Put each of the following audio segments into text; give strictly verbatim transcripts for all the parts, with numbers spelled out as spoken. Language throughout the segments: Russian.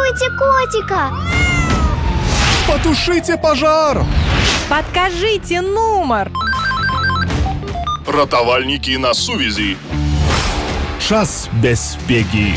Рятуйте котика! Потушите пожар! Подкажите номер! Ратавальнікі на сувязі. Час бяспекі.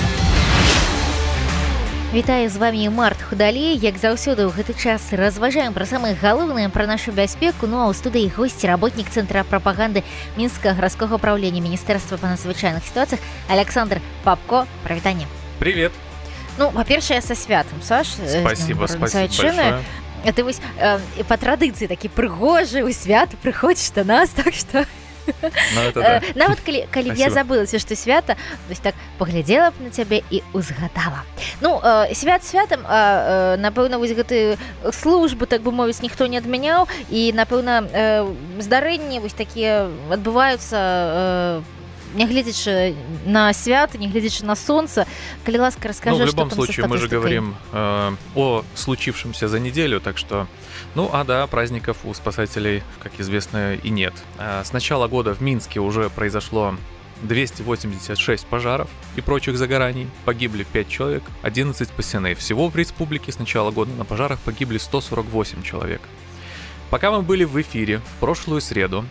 Вітаю, з вами Март Худалей. Як заўсёды ў гэты час разважаем пра самае галоўнае пра нашу бяспеку. Ну а ў студыі госці, работнік Цэнтра прапаганды Мінскага гарадскога ўпраўлення Міністэрства па надзвычайных сітуацыях Александр Попко. Прывітанне. Привет. Ну, па-першае, са святам, Саш. Спасибо, спасибо большое. Ты вось э, па традыцыі такі прыгожы ў свята прыходзіш да нас, так што... Ну, это да. Нават калі, калі я забылася, што свята, вось так паглядзела б на цябе і узгадала. Ну, э, свят святам, э, напэўна, вось гэтую службу, так бы мовіць, ніхто не адмяняў, і, напэўна, э, здарэнні вось такія адбываюцца, э, не глядячи на свято, не глядячи на солнце. Коли ласка, расскажи, ну, в что любом там случае, мы же говорим э, о случившемся за неделю, так что, ну, а да, праздников у спасателей, как известно, и нет. А с начала года в Минске уже произошло двести восемьдесят шесть пожаров и прочих загораний. Погибли пять человек, одиннадцать спасены. Всего в республике с начала года на пожарах погибли сто сорок восемь человек. Пока мы были в эфире в прошлую среду,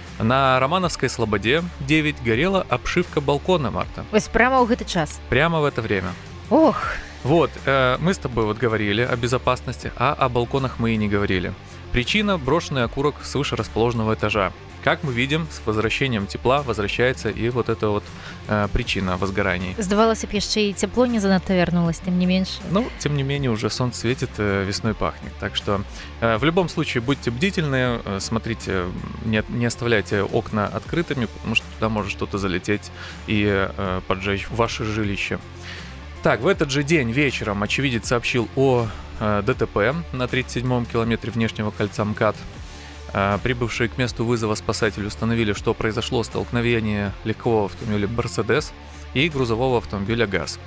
на Романовской Слободе девять горела обшивка балкона, Марта. Ось прямо в этот час? Прямо в это время. Ох! Вот, э, мы с тобой вот говорили о безопасности, а о балконах мы и не говорили. Причина – брошенный окурок с выше расположенного этажа. Как мы видим, с возвращением тепла возвращается и вот эта вот э, причина возгораний. Здавалося б, яшчэ и тепло не занадто вернулось, тем не меньше. Ну, тем не менее, уже солнце светит, э, весной пахнет. Так что э, в любом случае будьте бдительны, э, смотрите, не, не оставляйте окна открытыми, потому что туда может что-то залететь и э, поджечь ваше жилище. Так, в этот же день вечером очевидец сообщил о э, ДТП на тридцать седьмом километре внешнего кольца МКАД. Прибывшие к месту вызова спасатели установили, что произошло столкновение легкового автомобиля «Мерседес» и грузового автомобиля «ГАЗ».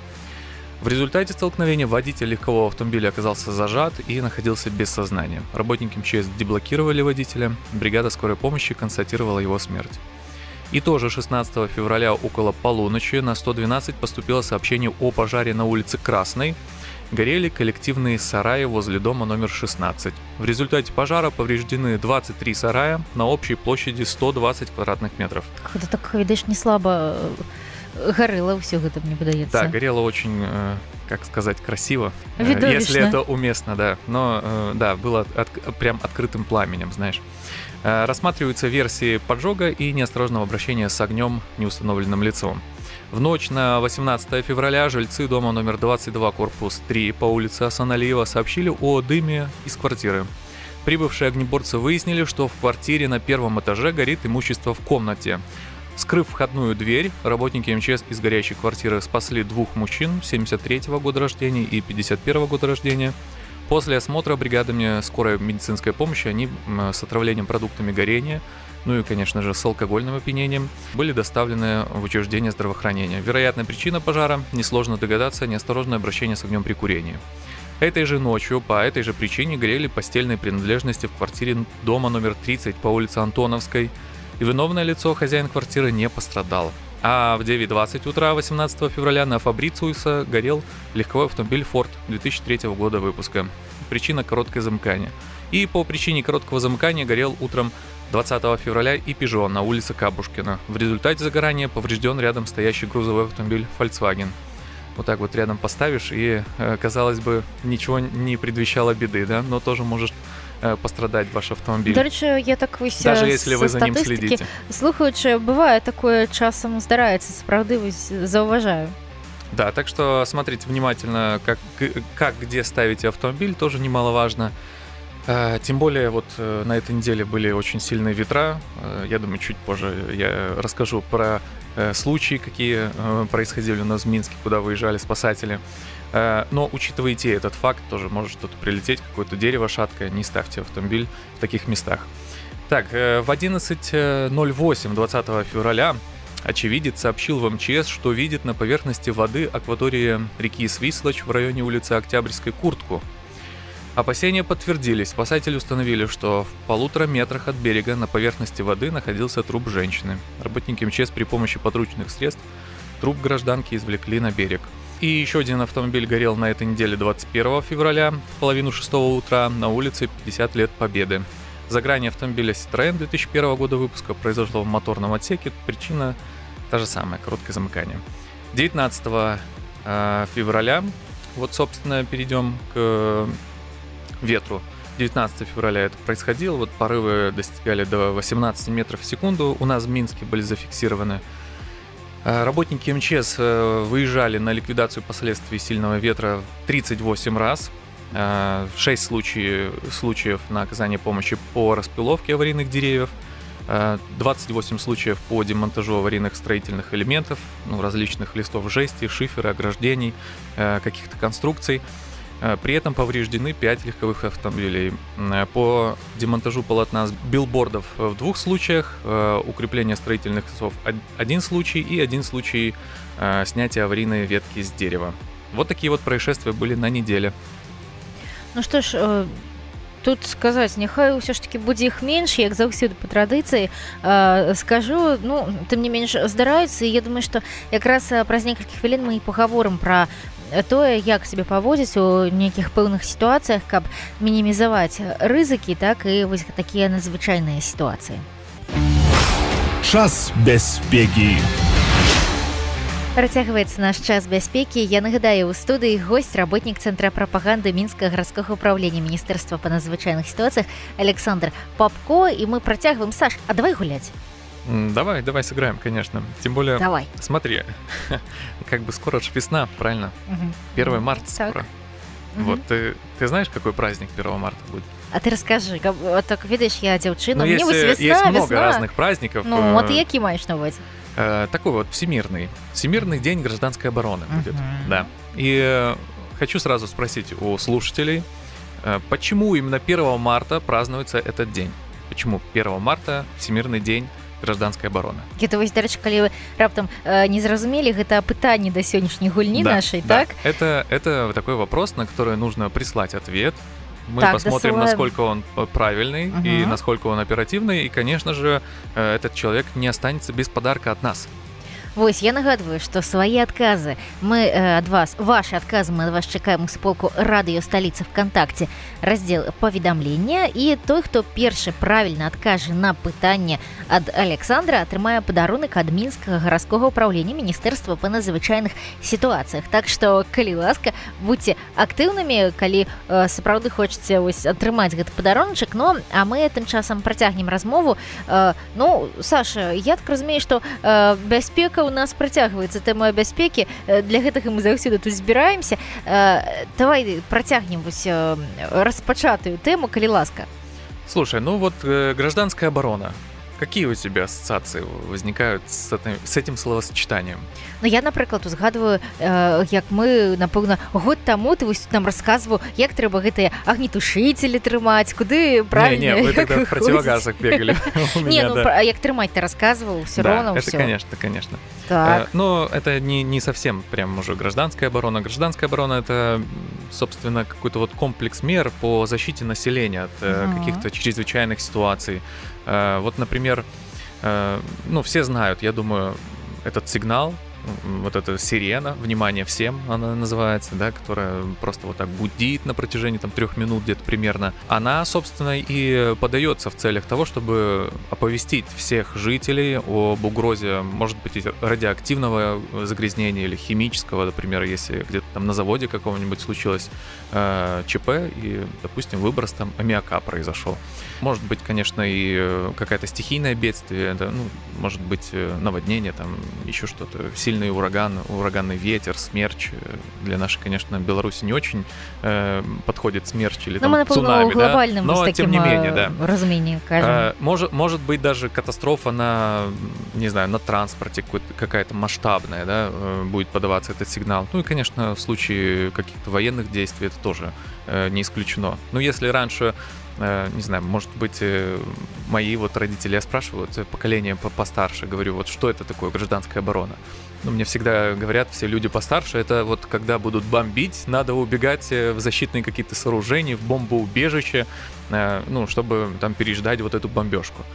В результате столкновения водитель легкового автомобиля оказался зажат и находился без сознания. Работники МЧС деблокировали водителя, бригада скорой помощи констатировала его смерть. И тоже шестнадцатого февраля около полуночи на сто двенадцать поступило сообщение о пожаре на улице Красной. Горели коллективные сараи возле дома номер шестнадцать. В результате пожара повреждены двадцать три сарая на общей площади сто двадцать квадратных метров. Как-то так, видишь, не слабо горело все это, мне подается. Да, горело очень, как сказать, красиво. Видовищно. Если это уместно, да. Но, да, было от, прям открытым пламенем, знаешь. Рассматриваются версии поджога и неосторожного обращения с огнем неустановленным лицом. В ночь на восемнадцатое февраля жильцы дома номер двадцать два, корпус три по улице Асаналиева сообщили о дыме из квартиры. Прибывшие огнеборцы выяснили, что в квартире на первом этаже горит имущество в комнате. Вскрыв входную дверь, работники МЧС из горящей квартиры спасли двух мужчин семьдесят третьего года рождения и пятьдесят первого года рождения. После осмотра бригадами скорой медицинской помощи они с отравлением продуктами горения, ну и, конечно же, с алкогольным опьянением, были доставлены в учреждение здравоохранения. Вероятная причина пожара – несложно догадаться, неосторожное обращение с огнем при курении. Этой же ночью по этой же причине горели постельные принадлежности в квартире дома номер тридцать по улице Антоновской, и виновное лицо, хозяин квартиры, не пострадал. А в девять двадцать утра восемнадцатого февраля на Фабрициуса горел легковой автомобиль Ford две тысячи третьего года выпуска. Причина – короткое замыкание. И по причине короткого замыкания горел утром двадцатого февраля и Peugeot на улице Кабушкина. В результате загорания поврежден рядом стоящий грузовой автомобиль Volkswagen. Вот так вот рядом поставишь, и, казалось бы, ничего не предвещало беды, да, но тоже может пострадать ваш автомобиль. До речі, я так ось даже если вы за ним следите. Слухаючи, буває такое, часом здарається, справді ось зауважаю. Да, так что смотрите внимательно, как, как где ставите автомобиль, тоже немаловажно. Тем более вот на этой неделе были очень сильные ветра. Я думаю, чуть позже я расскажу про случаи, какие происходили у нас в Минске, куда выезжали спасатели. Но учитывайте этот факт, тоже может что-то прилететь, какое-то дерево шаткое, не ставьте автомобиль в таких местах. Так, в одиннадцать ноль восемь двадцатого февраля очевидец сообщил в МЧС, что видит на поверхности воды акватории реки Свислочь в районе улицы Октябрьской Куртку. Опасения подтвердились. Спасатели установили, что в полутора метрах от берега на поверхности воды находился труп женщины. Работники МЧС при помощи подручных средств труп гражданки извлекли на берег. И еще один автомобиль горел на этой неделе двадцать первого февраля, в половину шестого утра, на улице пятьдесят лет Победы. Загорание автомобиля Citroёn две тысячи первого года выпуска произошло в моторном отсеке. Причина та же самая, короткое замыкание. девятнадцатого февраля, вот, собственно, перейдем к ветру. девятнадцатого февраля это происходило, вот порывы достигали до восемнадцати метров в секунду. У нас в Минске были зафиксированы. Работники МЧС выезжали на ликвидацию последствий сильного ветра тридцать восемь раз. шесть случаев, случаев на оказание помощи по распиловке аварийных деревьев, двадцать восемь случаев по демонтажу аварийных строительных элементов, ну, различных листов жести, шифера, ограждений, каких-то конструкций. При этом повреждены пять легковых автомобилей. По демонтажу полотна билбордов в двух случаях, укрепление строительных листов один случай и один случай снятия аварийной ветки с дерева. Вот такие вот происшествия были на неделе. Ну што ж, э, тут сказаць, няхай ўсё ж такі будзе іх менш, як заўсёды па традыцыі. Э, скажу, ну, тым не менш здараюцца, і я думаю, што якраз праз некалькі хвілін мы і пагаворым пра тое, як сябе паводзіць у нейкіх пэўных сітуацыях, каб мінімізаваць рызыкі, так і вось такія надзвычайныя сітуацыі. Час бяспекі. Працягваецца наш час бяспекі. Я нагадаю, у студыі госць, работнік Цэнтра прапаганды Мінскага гарадскога ўправлення Міністэрства па надзвычайных сітуацыях Александр Попко, і мы працягваем. Саш, а давай гулять? Давай, давай сыграем, конечно. Тем более, давай. Смотри, как бы скоро же весна, правильно? Угу. первое марта так. скоро. Угу. Вот, ты, ты знаешь, какой праздник первого марта будет? А ты расскажи, как, вот так видишь, я девчина, ну, мне есть, вот весна, есть много весна. разных праздников. Ну, вот які маешь на увазі? Такой вот всемирный. Всемирный день гражданской обороны будет. Uh-huh. Да. И э, хочу сразу спросить у слушателей, э, почему именно первого марта празднуется этот день? Почему первого марта Всемирный день гражданской обороны? Гэта вось, дарэчы, калі вы раптам э, не зразумелі, гэта пытанне да сённяшняй гульні да, нашай, да. так? Это, это такой вопрос, на который нужно прислать ответ. Мы так, посмотрим, досылаем. насколько он правильный uh-huh. и насколько он оперативный. И, конечно же, этот человек не останется без подарка от нас. Вось, я нагадываю, што свае адказы мы э, ад вас, ваши адказы мы ад вас чакаем у суполку радыё сталіца ВКонтакце, раздзел паведамлення, і той, хто першы правільна адкажа на пытанне ад Александра, атрымае падарунак ад Мінскага гарадскога ўправлення Міністэрства па надзвычайных сітуацыях. Так што, калі ласка, будьце актыўнымі, калі э, сапраўды хочаце вось атрымаць гэты падаруначак. Ну, а мы тым часам працягнем размову. Э, ну, Саша, я так разумею, што э, бяспека у нас працягваецца тэма бяспекі. Для гэтага мы заўсёды тут збіраемся. Давай працягнем вось распачатую тэму, калі ласка. Слушай, ну вот э, гражданская оборона. Какие у тебя ассоциации возникают с этим, с этим словосочетанием? Ну, я, напрыклад, узгадываю, э, як мы, напэўна, год таму ты вось тут нам расказваў, як трэба гэтыя агнетушителі трымаць, куды правильно. Не, не, вы тогда в противогазах бегали. Не, ну, як трымаць ты рассказывал, все равно Да, все. это, конечно, конечно. Так. Но это не, не совсем прям уже гражданская оборона. Гражданская оборона — это, собственно, какой-то вот комплекс мер по защите населения от uh-huh. каких-то чрезвычайных ситуаций. Вот, например, ну, все знают, я думаю, этот сигнал, вот эта сирена, внимание всем, она называется, да, которая просто вот так гудит на протяжении там трех минут где-то примерно. Она, собственно, и подается в целях того, чтобы оповестить всех жителей об угрозе, может быть, радиоактивного загрязнения или химического, например, если где-то там на заводе какого-нибудь случилось э, ЧП и, допустим, выброс там аммиака произошел. Может быть, конечно, и какая-то стихийное бедствие, да, ну, может быть, наводнение, там еще что-то, сильный ураган, ураганный ветер, смерч. Для нашей, конечно, Беларуси не очень э, подходит смерч или там, цунами, да? Но тем не менее, да. Разумении, э, может, может быть даже катастрофа на, не знаю, на транспорте какая-то масштабная, да, будет подаваться этот сигнал. Ну и, конечно, в случае каких-то военных действий это тоже э, не исключено. Но если раньше, не знаю, может быть, мои вот родители, я спрашиваю, вот, поколение постарше, говорю, вот что это такое гражданская оборона? Ну, мне всегда говорят, все люди постарше, это вот когда будут бомбить, надо убегать в защитные какие-то сооружения, в бомбоубежище, ну, чтобы там переждать вот эту бомбежку.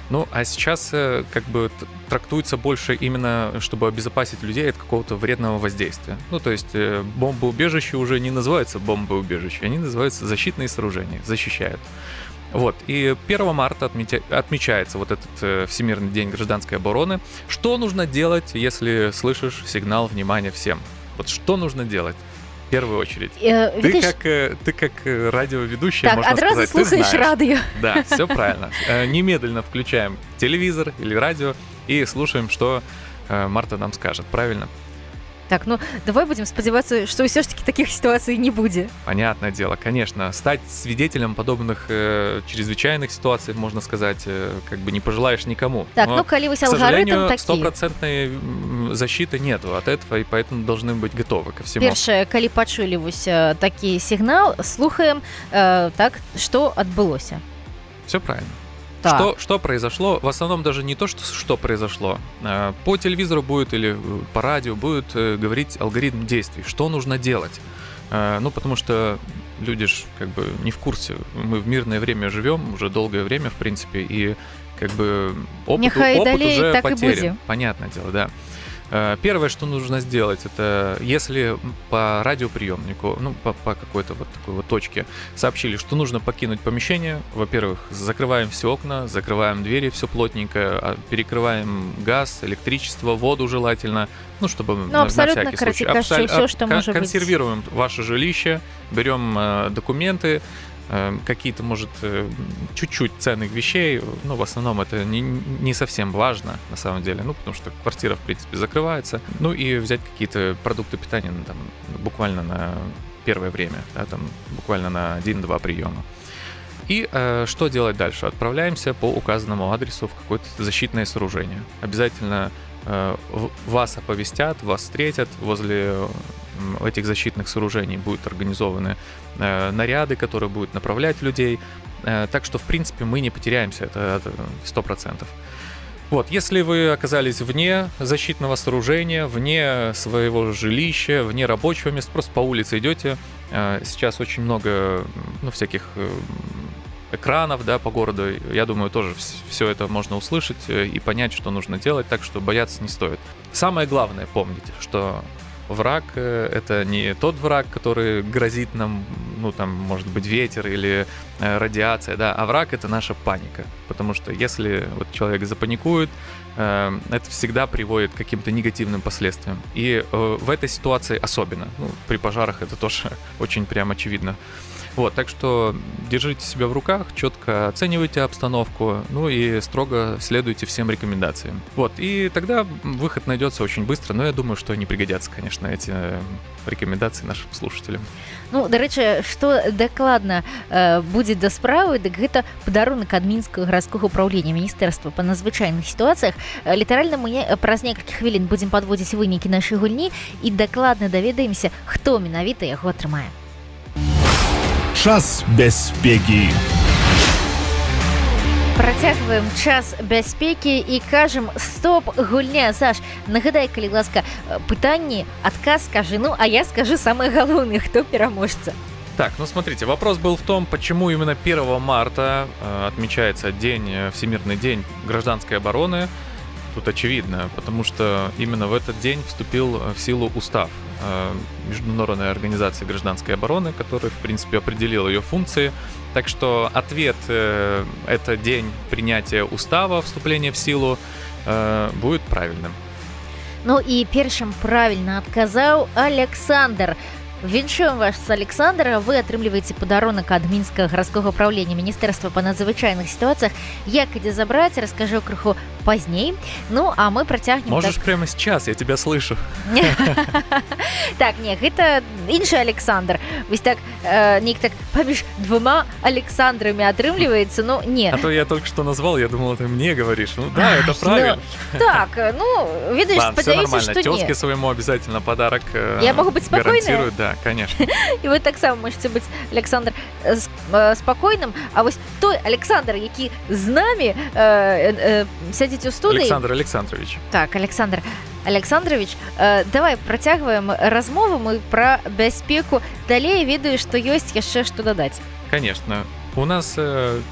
Ну, а сейчас э, как бы т- трактуется больше именно, чтобы обезопасить людей от какого-то вредного воздействия. Ну, то есть э, бомбоубежища уже не называются бомбоубежища, они называются защитные сооружения, защищают. Вот, и первого марта отметя... отмечается вот этот э, Всемирный день гражданской обороны. Что нужно делать, если слышишь сигнал «Внимание всем»? Вот что нужно делать? В первую очередь. Э, ты, видишь... как, э, ты как э, радиоведущая, так, можно одразу сказать, слухаешь ты знаешь. радио. Да, все правильно. Э, немедленно включаем телевизор или радио и слушаем, что э, Марта нам скажет. Правильно? Так, ну давай будем сподеваться, что все ж таки таких ситуаций не будет. Понятное дело, конечно. Стать свидетелем подобных э, чрезвычайных ситуаций, можно сказать, э, как бы не пожелаешь никому. Так, Но, ну коли вось к алгоритм сожалению, такі. стопроцентной защиты нету от этого, и поэтому должны быть готовы ко всему. Першае, калі пачулі вось э, такі сігнал, слухаем, э, так, што адбылося. Все правильно. Так. Что, что произошло? В основном даже не то, что, что произошло. По телевизору будет или по радио будет говорить алгоритм действий, что нужно делать. Ну, потому что люди ж как бы не в курсе. Мы в мирное время живем уже долгое время, в принципе, и как бы опыт, опыт уже потерян. Понятное дело, да. Первое, что нужно сделать, это если по радиоприемнику, ну, по, по какой-то вот такой вот точке сообщили, что нужно покинуть помещение, во-первых, закрываем все окна, закрываем двери, все плотненько, перекрываем газ, электричество, воду желательно, ну, чтобы ну, на, на всякий случай. случай. Абсолютно все, что кон- может консервируем быть. ваше жилище, берем э, документы, какие-то, может, чуть-чуть ценных вещей, но в основном это не, не совсем важно, на самом деле, ну, потому что квартира, в принципе, закрывается, ну, и взять какие-то продукты питания, ну, там, буквально на первое время, да, там, буквально на один-два приема. И э, что делать дальше? Отправляемся по указанному адресу в какое-то защитное сооружение. Обязательно э, вас оповестят, вас встретят возле этих защитных сооружений, будут организованы э, наряды, которые будут направлять людей. Э, так что, в принципе, мы не потеряемся, это сто процентов. Вот, если вы оказались вне защитного сооружения, вне своего жилища, вне рабочего места, просто по улице идете, э, сейчас очень много, ну, всяких э, экранов, да, по городу, я думаю, тоже все это можно услышать и понять, что нужно делать, так что бояться не стоит. Самое главное, помните, что враг — это не тот враг, который грозит нам, ну, там, может быть, ветер или э, радиация, да, а враг — это наша паника. Потому что если вот человек запаникует, э, это всегда приводит к каким-то негативным последствиям. И э, в этой ситуации особенно. Ну, при пожарах это тоже очень прям очевидно. Вот, так что держите себя в руках, четко оценивайте обстановку, ну и строго следуйте всем рекомендациям. Вот, и тогда выход найдется очень быстро, но я думаю, что они пригодятся, конечно, эти рекомендации нашим слушателям. Ну, дарэчы, што дакладна э, будзе да справы, дык гэта падарунак ад мінскага гарадскога ўпраўлення міністэрства па надзвычайных сітуацыях. Э, літаральна мы не, праз некалькі хвілін будзем падводзіць вынікі нашай гульні і дакладна даведаемся, хто менавіта яго атрымае. Час бяспекі. Працягваем час бяспекі і кажам стоп, гульня. Саш, нагадай, калі ласка, пытанні, адказ скажи, ну, а я скажу самое галоўнае, хто пераможца. Так, ну смотрите, вопрос был в том, почему именно первого марта э, отмечается день, Всемирный день гражданской обороны. Тут очевидно, потому что именно в этот день вступил в силу устав э, Международной организации гражданской обороны, который, в принципе, определил ее функции. Так что ответ э, – это день принятия устава, вступления в силу, э, будет правильным. Ну і першым правільна адказаў Александр. Віншуем вас з Александра. Вы атрымліваеце падарунак ад мінскага гарадскога ўпраўлення міністэрства па надзвычайных сітуацыях. Як ідзе забраць, раскажу крыху пазней. Ну, а мы працягнем. Можешь так... прямо сейчас, я тебя слышу. Так, не, гэта іншы Александр. Вось так, нейк так паміж двума Александрамі атрымліваецца, ну, не. А то я только что назвал, я думал, ты мне говоришь. Ну да, это правильно. Так, ну, видишь, спадзяюся, што не. Тёзке своему обязательно подарок гарантирует. Я могу быть спокойной? Да, конечно. І вы таксама можете быць, Александр, спакойным. А вось той Александр, які з намі сядзіць у студыі... Александр Александрович. Так, Александр Александрович, давай працягваем размову мы пра бяспеку. Далей ведаю, што ёсць яшчэ што дадаць. Конечно. У нас, как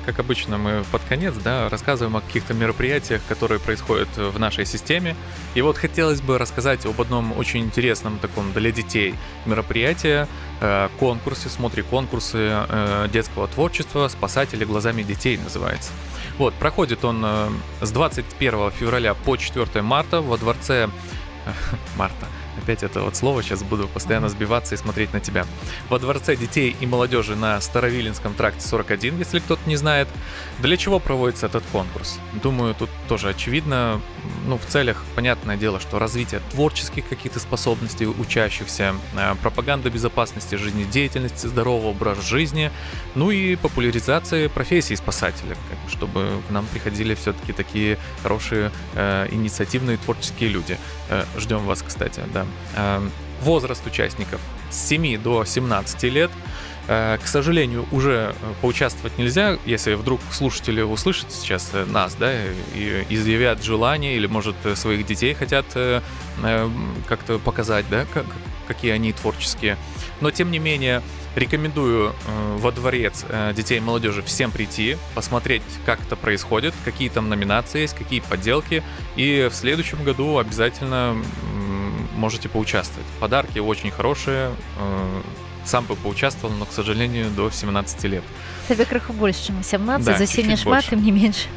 как обычно, мы под конец, да, рассказываем о каких-то мероприятиях, которые происходят в нашей системе. И вот хотелось бы рассказать об одном очень интересном таком для детей мероприятии, э, конкурсе, смотри, конкурсы э, детского творчества «Спасатели глазами детей» называется. Вот, проходит он э, с двадцать первого февраля по четвёртое марта во дворце... Марта. Опять это вот слово, сейчас буду постоянно сбиваться и смотреть на тебя. Во Дворце детей и молодежи на Старовилинском тракте сорок один, если кто-то не знает. Для чего проводится этот конкурс? Думаю, тут тоже очевидно, ну, в целях, понятное дело, что развитие творческих каких-то способностей учащихся, пропаганда безопасности жизнедеятельности, здорового образа жизни, ну и популяризация профессии спасателя, чтобы к нам приходили все-таки такие хорошие, э, инициативные творческие люди. Э, ждем вас, кстати, да. Возраст участников с семи до семнадцати лет. К сожалению, уже поучаствовать нельзя, если вдруг слушатели услышат сейчас нас, да, и изъявят желание, или, может, своих детей хотят как-то показать, да, как, какие они творческие. Но, тем не менее, рекомендую во Дворец детей и молодежи всем прийти, посмотреть, как это происходит, какие там номинации есть, какие подделки, и в следующем году обязательно можете поучаствовать. Подарки очень хорошие. Сам бы поучаствовал, но, к сожалению, до семнадцати лет. Тебе крыху больше, чем семнадцать, да, за сильный шмат, тем не меньше.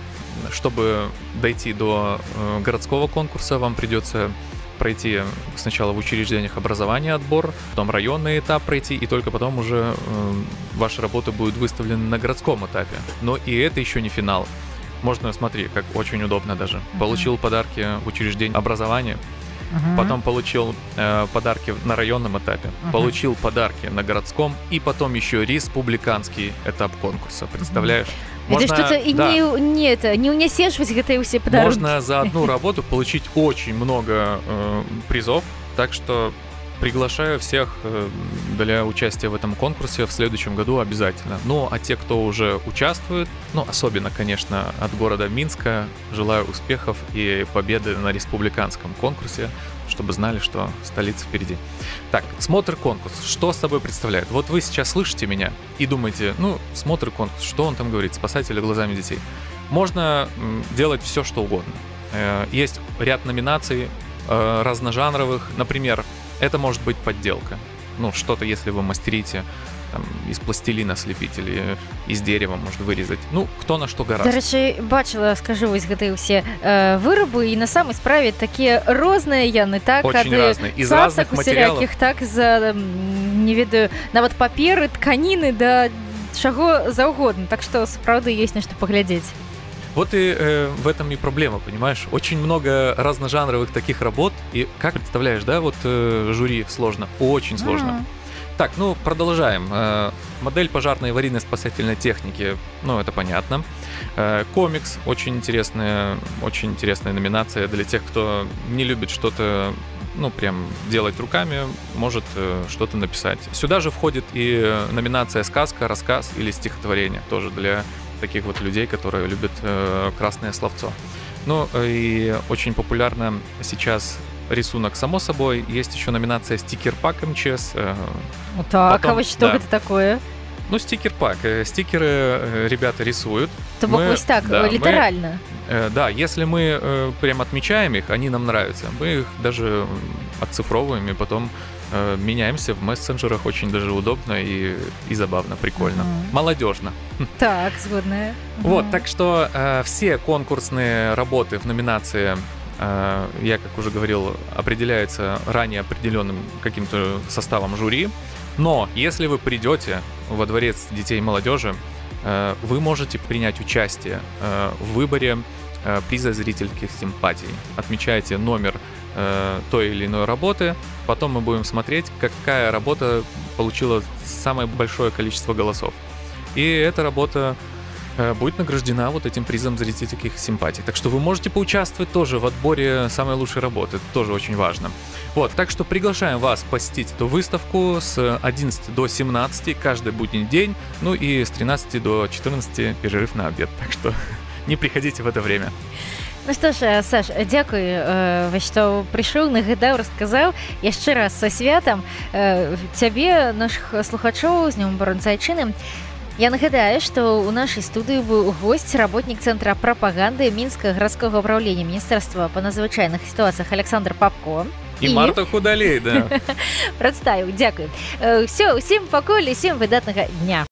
Чтобы дойти до э, городского конкурса, вам придется пройти сначала в учреждениях образования отбор, потом районный этап пройти, и только потом уже э, ваши работы будут выставлены на городском этапе. Но и это еще не финал. Можно, смотри, как очень удобно даже. Uh-huh. Получил подарки в учреждении образования, Uh-huh. потом получил э, подарки на районном этапе, uh-huh. получил подарки на городском, и потом еще республиканский этап конкурса. Представляешь? Uh-huh. Можно, это что-то да, и не, не, это, не унесешь вот это все подарки. Можно за одну работу получить очень много э, призов, так что приглашаю всех э, для участия в этом конкурсе в следующем году обязательно. Ну, а те, кто уже участвует, ну, особенно, конечно, от города Минска, желаю успехов и победы на республиканском конкурсе, чтобы знали, что столица впереди. Так, смотр-конкурс. Что с собой представляет? Вот вы сейчас слышите меня и думаете, ну, смотр-конкурс, что он там говорит? Спасатели глазами детей. Можно м, делать все, что угодно. Э, есть ряд номинаций э, разножанровых. Например, это может быть подделка. Ну, что-то, если вы мастерите, там, из пластилина слепить или из дерева, может, вырезать. Ну, кто на что гораздо. До речі, бачила, скажу, ось гэтыя ўсе э, вырабы, і на самай справе такія розныя яны, так? Очень разные. Из разных материалов. Так, за, не ведаю, нават паперы, тканіны, да чаго заўгодна. Так што, сапраўды, ёсць на што паглядзець. Вот и э, в этом и проблема, понимаешь? Очень много разножанровых таких работ, и как представляешь, да, вот э, жюри сложно, очень сложно. Mm-hmm. Так, ну, продолжаем. Э, модель пожарной и аварийной спасательной техники, ну, это понятно. Э, комикс, очень интересная, очень интересная номинация для тех, кто не любит что-то, ну, прям делать руками, может э, что-то написать. Сюда же входит и номинация сказка, рассказ или стихотворение, тоже для таких вот людей, которые любят э, красное словцо. Ну и очень популярно сейчас рисунок, само собой. Есть еще номинация стикер-пак МЧС. Э, ну так, потом, а вот что да. это такое? Ну, стикер-пак. Э, стикеры э, ребята рисуют. То мы, пусть так, да, литерально. Мы, э, да, если мы э, прям отмечаем их, они нам нравятся. Мы их даже отцифровываем и потом э, меняемся в мессенджерах. Очень даже удобно и, и забавно, прикольно. Mm-hmm. Молодежно. Так, сгодная. Mm-hmm. Вот, так что э, все конкурсные работы в номинации, э, я, как уже говорил, определяются ранее определенным каким-то составом жюри. Но если вы придете во Дворец детей и молодежи, э, вы можете принять участие э, в выборе э, приза зрительских симпатий. Отмечаете номер э, той или иной работы, потом мы будем смотреть, какая работа получила самое большое количество голосов. И эта работа э, будет награждена вот этим призом зрительских симпатий. Так что вы можете поучаствовать тоже в отборе самой лучшей работы. Это тоже очень важно. Вот, так что приглашаем вас посетить эту выставку с одиннадцати до семнадцати каждый будний день, ну и с тринадцати до четырнадцати перерыв на обед. Так что не приходите в это время. Ну што ж, Саш, дзякуй, э, што прыйшоў, нагадаў, расказаў. Яшчэ раз са святам э, цябе, нашых слухачоў, з днём абаронцы айчыны. Я нагадаю, што ў нашай студыі быў госць, работнік цэнтра прапаганды мінскага гарадскога ўправлення міністэрства па надзвычайных сітуацыях Александр Папко. І, і... Марта Худалей, да. Прадставіў, дзякую. Все, усім пакуль, усім выдатнага дня.